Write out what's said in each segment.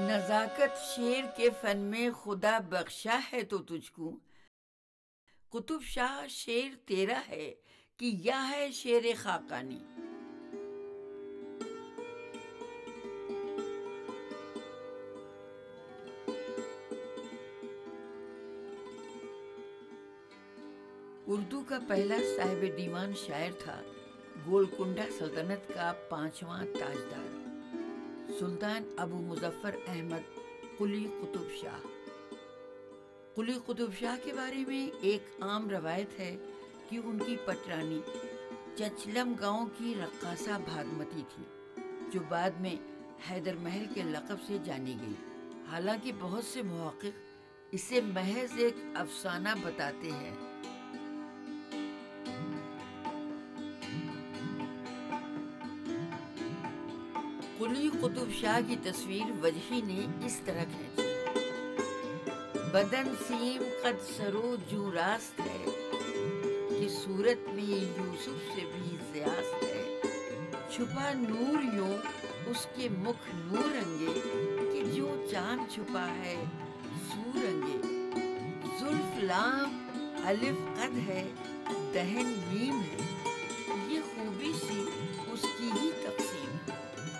नजाकत शेर के फन में खुदा बख्शा है तो तुझको, कुतुब शाह शेर तेरा है कि या है शेर खाकानी। उर्दू का पहला साहिब दीवान शायर था गोलकुंडा सल्तनत का 5वां ताजदार सुल्तान अबू मुजफ्फर अहमद कुली कुतुब शाह। कुली कुतुब शाह के बारे में एक आम रवायत है कि उनकी पटरानी चचलम गांव की रक्कासा भागमती थी, जो बाद में हैदर महल के लक़ब से जानी गई। हालांकि बहुत से मुहक्किक इसे महज एक अफसाना बताते हैं। कुली कुतुब शाह की तस्वीर वजही ने इस तरह खींची। बदन सीम कद सरो जू रास्त है कि सूरत में यूसुफ से भी ज़्यास्त है। छुपा नूर यूं उसके मुख नूर रंगे कि जो चांद छुपा है सूरंगे। जुल्फ लाम अलिफ कद है दहन मीम है, ये खूबी सी उसकी ही तक़सीम है।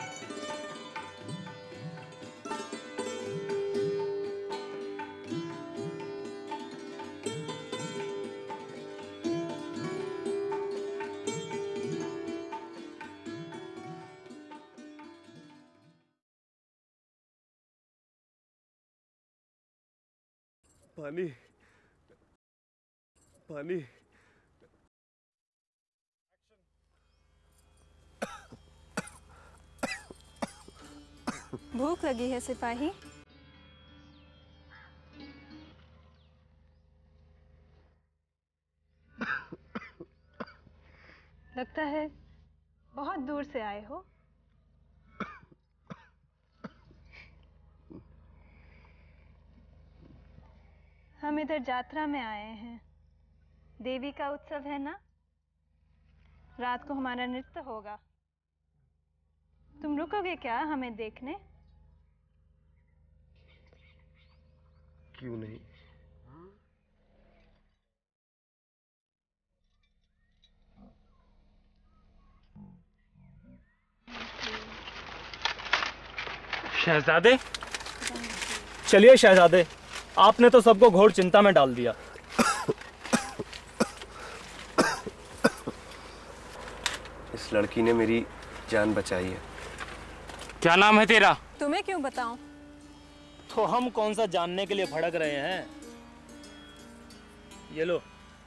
पानी पानी। भूख लगी है सिपाही? लगता है बहुत दूर से आए हो। हम इधर यात्रा में आए हैं। देवी का उत्सव है ना, रात को हमारा नृत्य होगा। तुम रुकोगे क्या हमें देखने? क्यों नहीं? शहजादे, चलिए शहजादे, आपने तो सबको घोर चिंता में डाल दिया। इस लड़की ने मेरी जान बचाई है। क्या नाम है तेरा? तुम्हें क्यों बताऊं? तो हम कौन सा जानने के लिए भड़क रहे हैं। ये लो।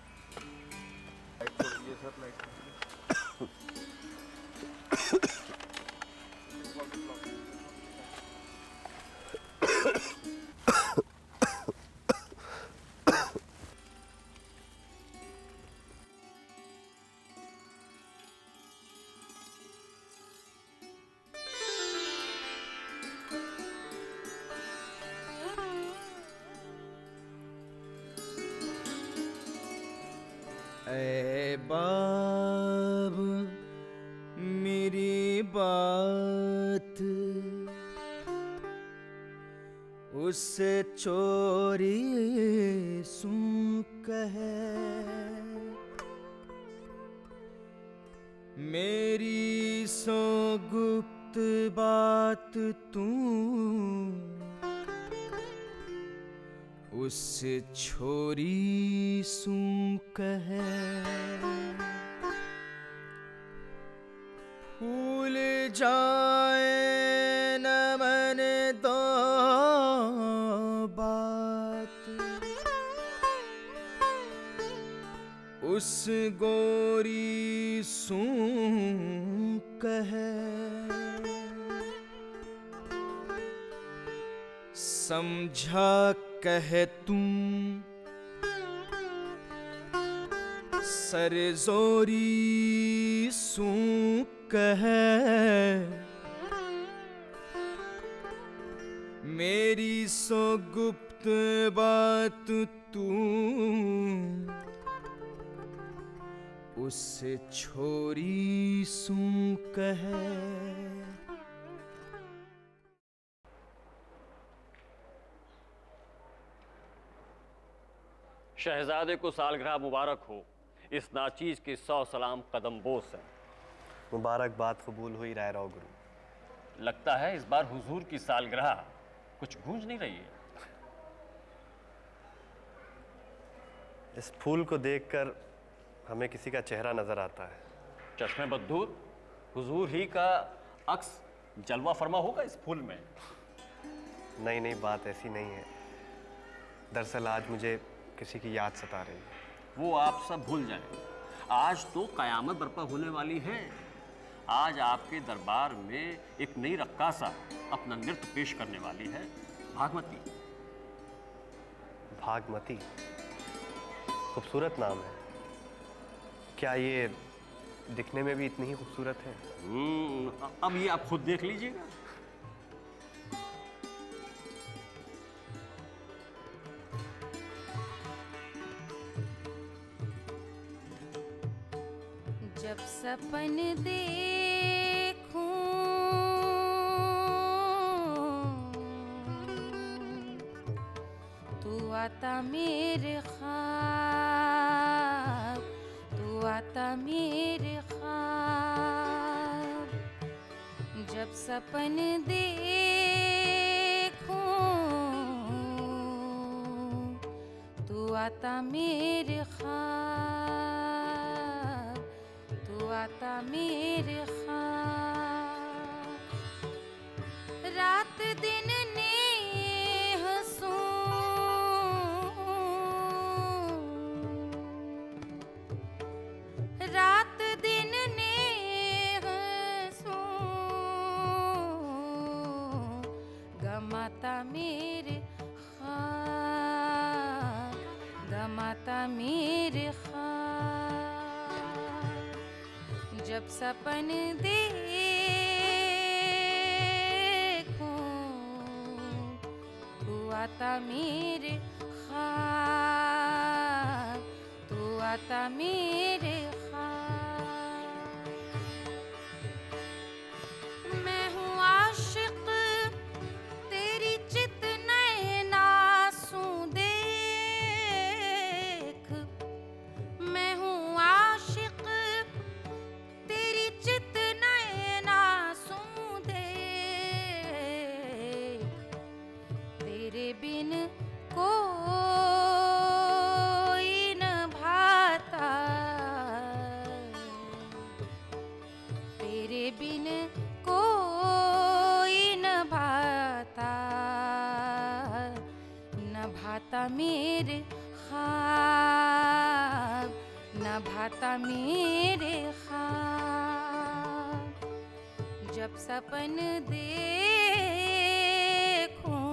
ऐ बाब मेरी बात उससे चोरी सुन कहे, मेरी सो गुप्त बात तू उस छोरी सू कहे। भूल जाए न मन दो बात उस गोरी सू कहे। समझा कहे तुम सरजोरी सू कहे, मेरी सो गुप्त बात तू उस छोरी सू कहे। शहजादे को सालगिरह मुबारक हो। इस नाचीज के 100 सलाम कदम बोस हैं। मुबारकबाद कबूल हुई राय राव गुरु। लगता है इस बार हुजूर की सालगिरह कुछ गूंज नहीं रही है। इस फूल को देखकर हमें किसी का चेहरा नजर आता है। चश्मे बद्दूर, हुजूर ही का अक्स जलवा फरमा होगा इस फूल में। नहीं नहीं, बात ऐसी नहीं है। दरअसल आज मुझे किसी की याद सता रही है। वो आप सब भूल जाएं। आज तो कयामत बर्पा होने वाली है। आज आपके दरबार में एक नई रक्कासा अपना नृत्य पेश करने वाली है, भागमती। भागमती, खूबसूरत नाम है। क्या ये दिखने में भी इतनी ही खूबसूरत है? अब ये आप खुद देख लीजिएगा। जब सपन देखूं तू आता मेरे ख्वाब, तू आता मेरे ख्वाब। जब सपन देखूं तू आता मेरे ख्वाब, तू आता मेरे ख्वाब। रात दिन नेह रात दिन नेह गमाता मेरे ख्वाब, गमाता मेरे ख्वाब। जब सपन देखूं तू आता मेरे ख्वाब, तू आता मेरे ख्वाब। मैं हूँ आशिक तेरी चित नैनासू देख। मैं हूँ आशिक तेरी चित नैनासू देख। तेरे बिन कोई न भाता, तेरे बिन कोई न भाता, न भाता मेरे ख्वाब, न भाता मेरे ख्वाब। जब सपन देखूं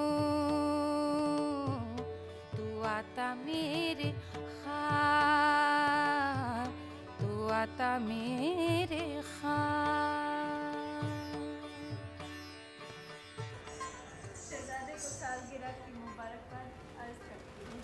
तू आता मेरे ख्वाब, तू आता मेरे ख्वाब। शहजादे को सालगिरह की मुबारकबाद अर्ज करती हूँ।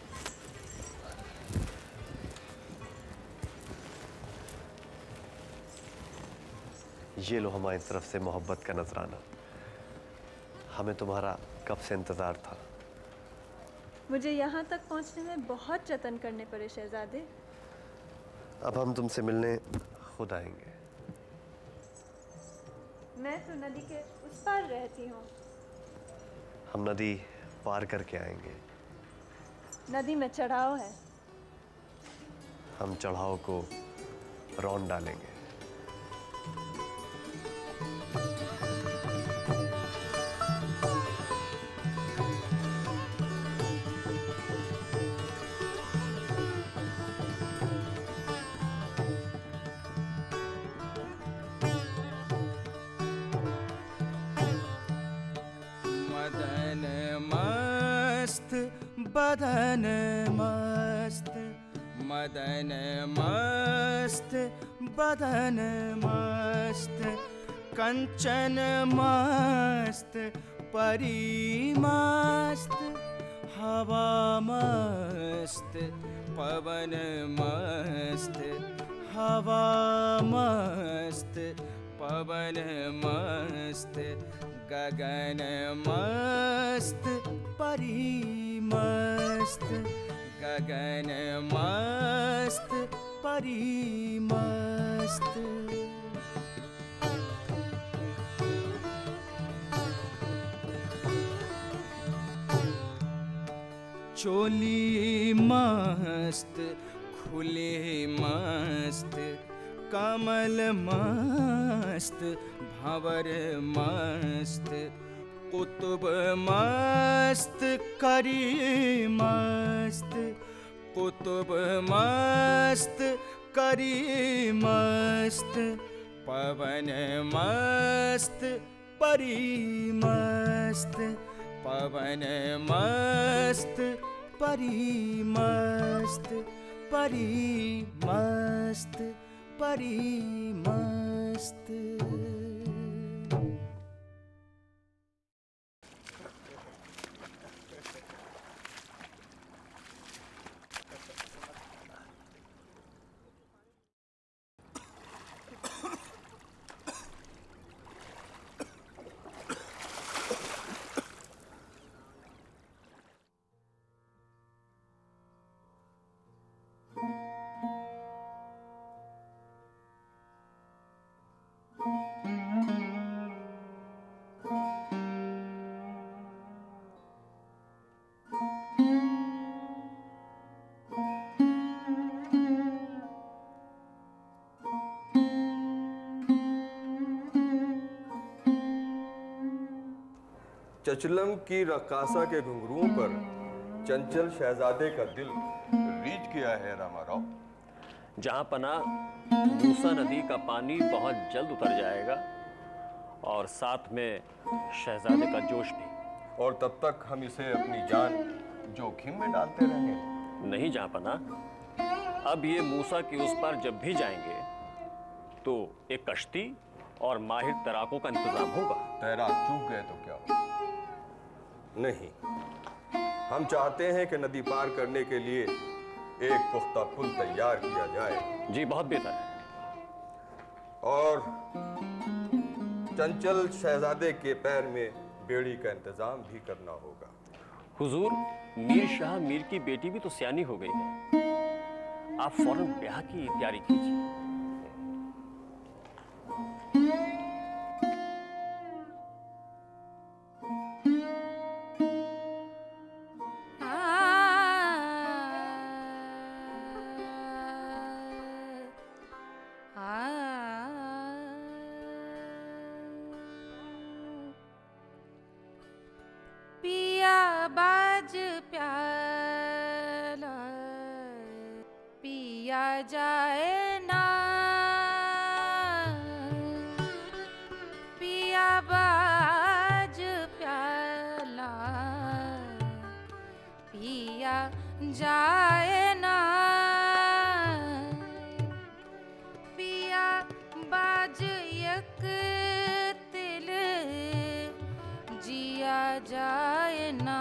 ये लो हमारी तरफ से मोहब्बत का नजराना। हमें तुम्हारा कब से इंतजार था। मुझे यहाँ तक पहुँचने में बहुत जतन करने पड़े शहजादे। अब हम तुमसे मिलने खुद आएंगे। मैं तो नदी के उस पार रहती हूँ। हम नदी पार करके आएंगे। नदी में चढ़ाव है। हम चढ़ाव को रौंद डालेंगे। मदन मस्त बदन मस्त, मदन मस्त बदन मस्त, कंचन मस्त परी मस्त, हवा मस्त पवन मस्त, हवा मस्त पवन मस्त, गगन मस्त परी मस्त, गगन मस्त परी मस्त। चोली मस्त खुले मस्त, कमल मस्त भंवर मस्त, कुतुब मस्त करी मस्त, कुतुब मस्त करी मस्त, पवन मस्त परी मस्त, पवन मस्त परी मस्त, परी मस्त परी मस्त। चचलम की रक्कासा के घुंघरुओं पर चंचल शहजादे का दिल रीझ गया है रामाराव। जहां पना मूसा नदी का पानी बहुत जल्द उतर जाएगा और साथ में शहजादे का जोश भी। और तब तक हम इसे अपनी जान जोखिम में डालते रहेंगे? नहीं जहां पना, अब ये मूसा की उस पार जब भी जाएंगे तो एक कश्ती और माहिर तैराकों का इंतजाम होगा। तैराक चूक गए तो क्या हो? नहीं, हम चाहते हैं कि नदी पार करने के लिए एक पुख्ता पुल तैयार किया जाए। जी बहुत बेहतर है। और चंचल शहजादे के पैर में बेड़ी का इंतजाम भी करना होगा। हुजूर, मीर शाह मीर की बेटी भी तो सियानी हो गई है, आप फौरन ब्याह की तैयारी कीजिए। बाज प्याला पिया जाए ना, पिया बाज प्याला पिया जाए ना, पिया बाज यक तिल जिया जाए ना।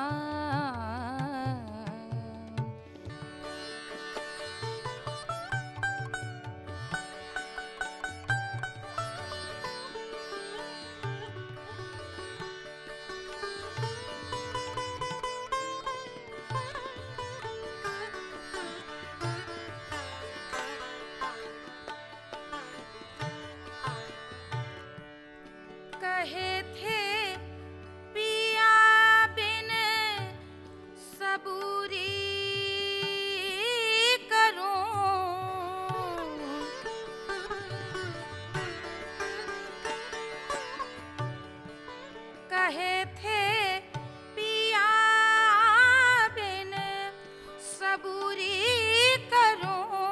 कहे थे पिया बिन सबूरी करूं, कहे थे पिया बिन सबूरी करूं,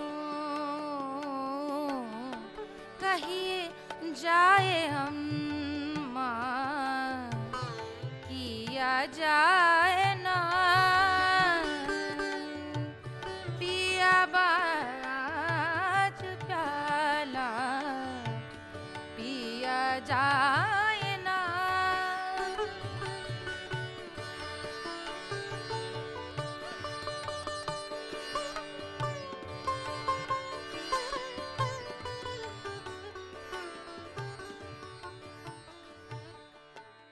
कहिए जाए हम किया जाए ना, पिया बाज प्याला पिया जाए ना।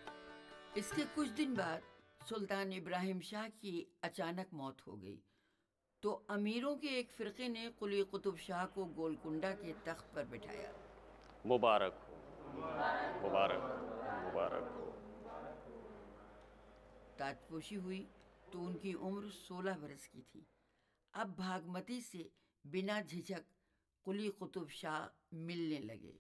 इसके कुछ दिन बाद सुल्तान इब्राहिम शाह की अचानक मौत हो गई। तो अमीरों के एक फ़िरक़े ने कुली कुतुब शाह को गोलकुंडा के तख्त पर बिठाया। मुबारक हो, मुबारक मुबारक हो। ताजपोशी हुई तो उनकी उम्र 16 बरस की थी। अब भागमती से बिना झिझक कुली कुतुब शाह मिलने लगे।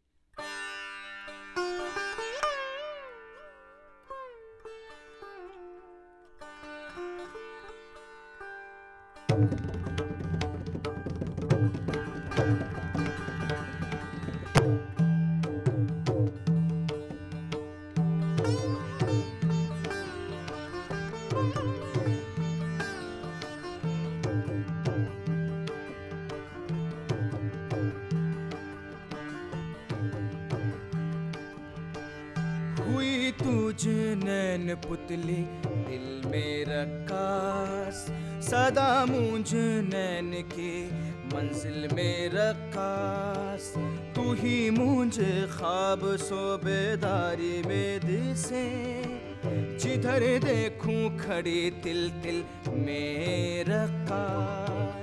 हुई तुझ नैन पुतली दिल में रक्कास, सदा मूंझ नैन की मंजिल में रक्कास। तू ही मूंझ ख्वाब सो बेदारी में दिसे, जिधर देखूं खड़ी तिल तिल में रक्कास।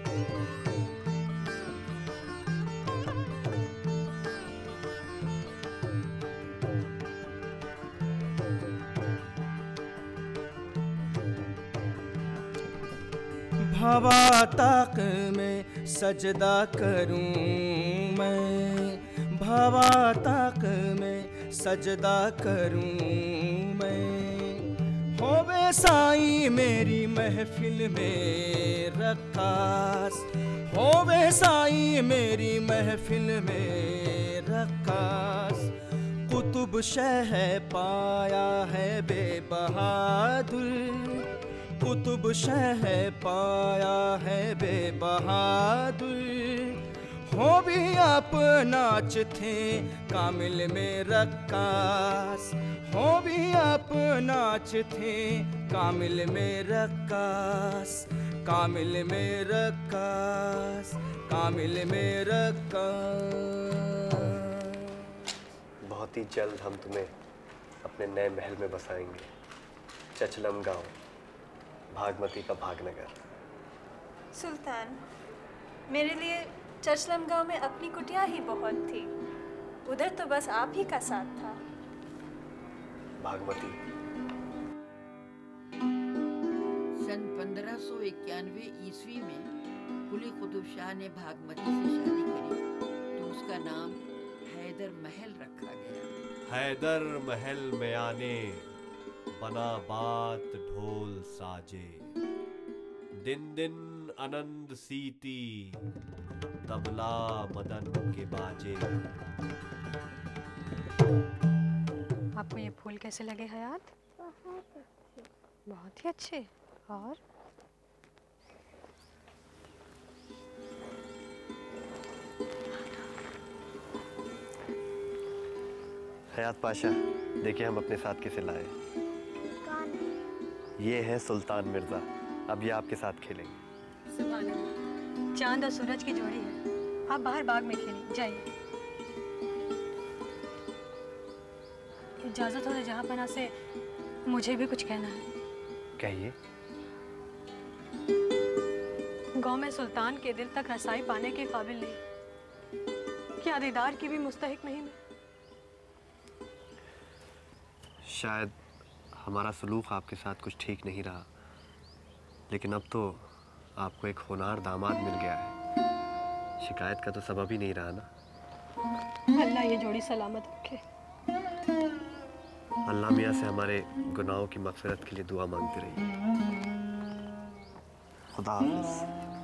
भवा ताक में सजदा करूं मैं, भवा ताक में सजदा करूं मैं। होवे साईं मेरी महफिल में रक्कास, होवे साईं मेरी महफिल में रक्कास। कुतुब शह पाया है बेबहादुर, कुतुब शह पाया है बेबहादुर। हो भी आप नाच थे कामिल में रक्कास, हो भी आप नाच थे कामिल में रक्कास, कामिल में रक्कास, कामिल में रक्कास। बहुत ही जल्द हम तुम्हें अपने नए महल में बसाएंगे, चचलम गांव, भागमती का भागनगर। सुल्तान, मेरे लिए चचलम गांव में अपनी कुटिया ही बहुत थी, उधर तो बस आप ही का साथ था। भागमती, सन 1591 ईस्वी में कुली कुतुब शाह ने भागमती से शादी करी तो उसका नाम हैदर महल रखा गया। हैदर महल में आने बना बात ढोल साजे, दिन दिन आनंद सीती तबला मदन के बाजे। आपको ये फूल कैसे लगे हयात? बहुत ही अच्छे। और हयात पाशा, देखिए हम अपने साथ किसे लाए। ये है सुल्तान मिर्जा, अब ये आपके साथ खेलेंगे। सुभान अल्लाह, चांद और सूरज की जोड़ी है। आप बाहर बाग में खेलें, जाइए। इजाजत हो तो जहाँ पना से मुझे भी कुछ कहना है। कहिए। गांव में सुल्तान के दिल तक रसाई पाने के काबिल नहीं, क्या दीदार की भी मुस्तहिक नहीं मैं। शायद हमारा सलूक आपके साथ कुछ ठीक नहीं रहा, लेकिन अब तो आपको एक होनहार दामाद मिल गया है, शिकायत का तो सबब ही नहीं रहा ना। अल्लाह ये जोड़ी सलामत रखे। अल्लाह मियाँ से हमारे गुनाहों की मग़फ़िरत के लिए दुआ मांगते रहिए। खुदा हाफ़िज़।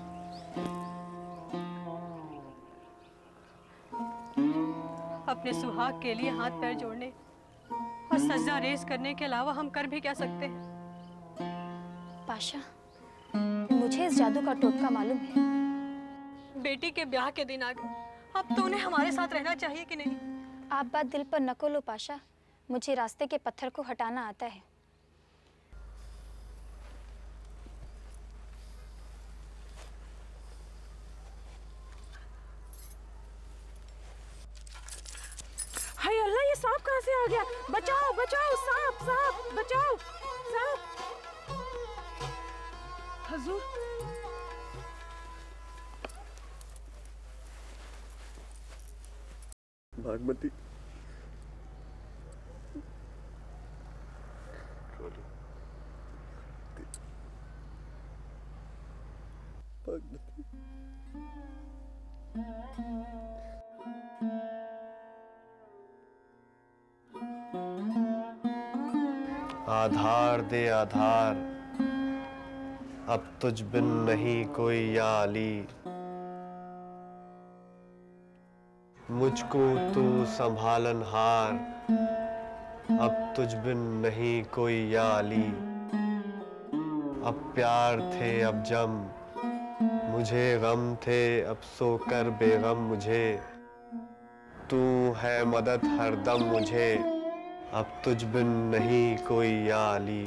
अपने सुहाग के लिए हाथ पैर जोड़ने और सजदा रेज़ करने के अलावा हम कर भी क्या सकते हैं? पाशा, मुझे इस जादू का टोटका मालूम है। बेटी के ब्याह के दिन आ गए, अब तो उन्हें हमारे साथ रहना चाहिए कि नहीं? आप बात दिल पर न को लो पाशा, मुझे रास्ते के पत्थर को हटाना आता है। हाय अल्लाह, ये सांप कहाँ से आ गया? बचाओ बचाओ, सांप सांप, बचाओ सांप। हुजूर, भागमती, आधार दे आधार, अब तुझ बिन नहीं कोई या अली। मुझको तू संभालन हार, अब तुझ बिन नहीं कोई या अली। अब प्यार थे अब जम, मुझे गम थे अब सोकर बेगम मुझे। तू है मदद हरदम मुझे, अब तुझ बिन नहीं कोई या अली।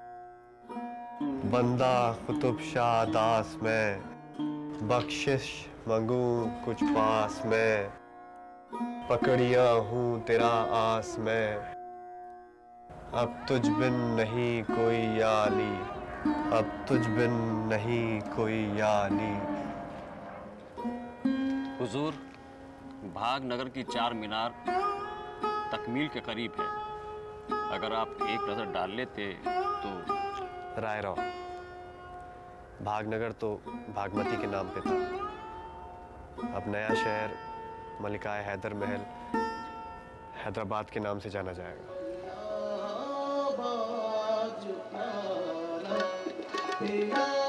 बंदा कुतुब शाह दास में, बख्शिश मंगू कुछ पास में। पकड़िया हूँ तेरा आस में, अब तुझ बिन नहीं कोई या अली। अब तुझ बिन नहीं कोई या अली। हुजूर, भागनगर की 4 मीनार तकमील के करीब है। अगर आप एक नजर डाल लेते तो। राय राव, भागनगर तो भागमती के नाम पे था। अब नया शहर मलिकाए हैदर महल हैदराबाद के नाम से जाना जाएगा।